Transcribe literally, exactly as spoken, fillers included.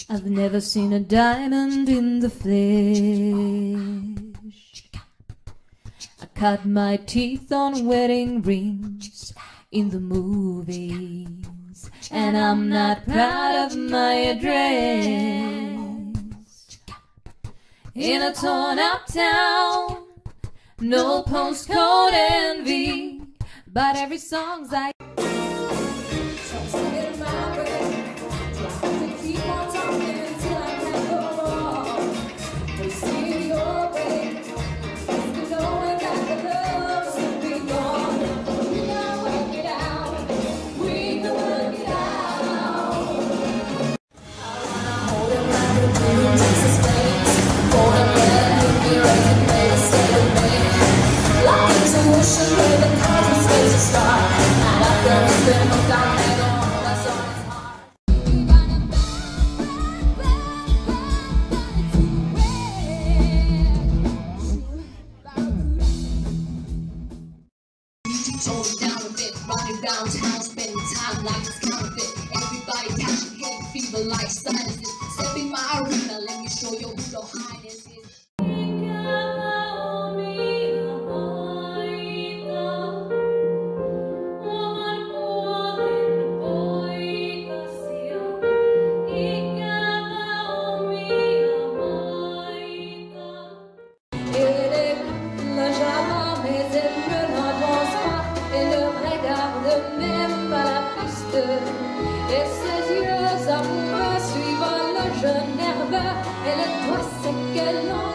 I've never seen a diamond in the flesh. I cut my teeth on wedding rings in the movies, and I'm not proud of my address. In a torn up town, no postcode envy, but every song's I downtown, spending time like it's counterfeit. Everybody catching hay fever like sinuses. Step in my arena, let me show you who the highness is. Et ses yeux amoureux suivant le jeu nerveux et le doigt c'est qu'elle en